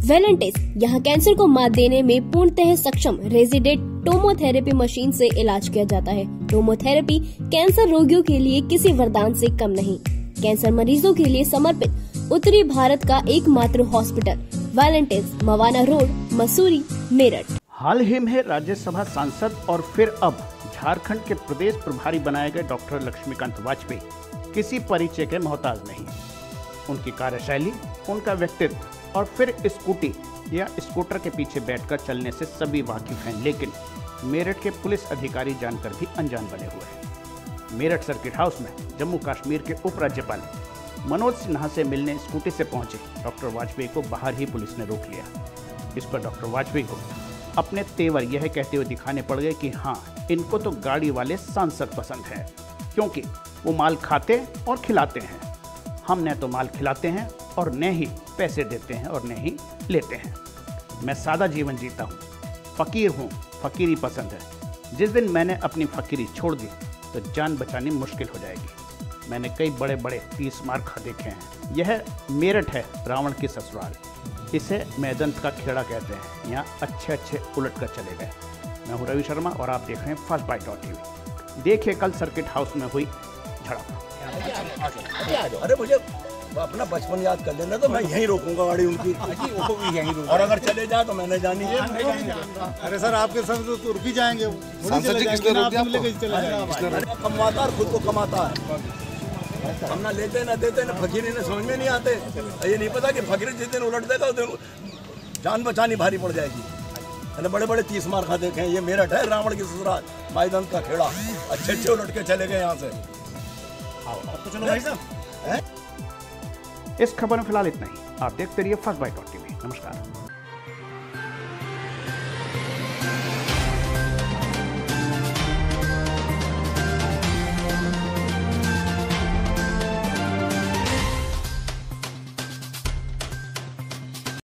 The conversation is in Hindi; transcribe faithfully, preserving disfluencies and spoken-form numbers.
वेलेंटिस यहाँ कैंसर को मात देने में पूर्णतः सक्षम रेजिडेंट टोमोथेरेपी मशीन से इलाज किया जाता है। टोमोथेरेपी कैंसर रोगियों के लिए किसी वरदान से कम नहीं। कैंसर मरीजों के लिए समर्पित उत्तरी भारत का एकमात्र hospital Valentis, Mawana road, Mussoorie, Meerut. हाल ही में राज्यसभा सांसद और फिर अब झारखंड के प्रदेश प्रभारी बनाए गए डॉक्टर लक्ष्मीकांत वाजपेयी किसी परिचय के मोहताज नहीं। उनकी कार्यशैली, उनका व्यक्तित्व और फिर स्कूटी या स्कूटर के पीछे बैठकर चलने से सभी वाकिफ हैं, लेकिन मेरठ के पुलिस अधिकारी जानकर भी अनजान बने हुए हैं। मेरठ सर्किट हाउस में जम्मू कश्मीर के उपराज्यपाल मनोज सिन्हा से मिलने स्कूटी से पहुंचे डॉक्टर वाजपेयी को बाहर ही पुलिस ने रोक लिया। इस पर डॉक्टर वाजपेयी को अपने तेवर यह कहते हुए दिखाने पड़ गए कि हाँ, इनको तो गाड़ी वाले सांसद पसंद है, क्योंकि वो माल खाते और खिलाते हैं। हम न तो माल खिलाते हैं और न ही पैसे देते हैं और न ही लेते हैं। मैं सादा जीवन जीता हूँ, फ़कीर हूँ, फ़कीरी पसंद है। जिस दिन मैंने अपनी फ़कीरी छोड़ दी तो जान बचानी मुश्किल हो जाएगी। मैंने कई बड़े बड़े तीस मार खा देखे हैं। यह मेरठ है, रावण की ससुराल। इसे मैदंत का खेड़ा कहते हैं। यहाँ अच्छे अच्छे उलट कर चले गए। मैं हूँ रवि शर्मा और आप देख रहे हैं फर्स्ट बाइट डॉट टीवी। देखिए कल सर्किट हाउस में हुई झड़प। अरे मुझे अपना बचपन याद कर लेना तो मैं यहीं रोकूंगा गाड़ी उनकी, वो भी यहीं रोकूंगा। और अगर चले जाए तो मैंने जानी है। अरे सर, आपके साथ तो रुक ही जाएंगे। सांसद जी किसने रोक दिया आपको? कमाता है, खुद को कमाता है। हम ना लेते ना देते ना फकीरी ने समझ में नहीं आते। ये नहीं पता कि फकीर जिस दिन उलट देगा उस दिन जान बचानी भारी पड़ जाएगी। मैंने बड़े बड़े तीस मार खा देखे हैं। ये मेरठ है, रावण की ससुराल, मैदान का खेड़ा। अच्छे अच्छे उलट के चले गए यहाँ से। तो चलो भाई साहब, इस खबर में फिलहाल इतना ही। आप देखते रहिए फर्स्ट बाइट डॉट टीवी। नमस्कार।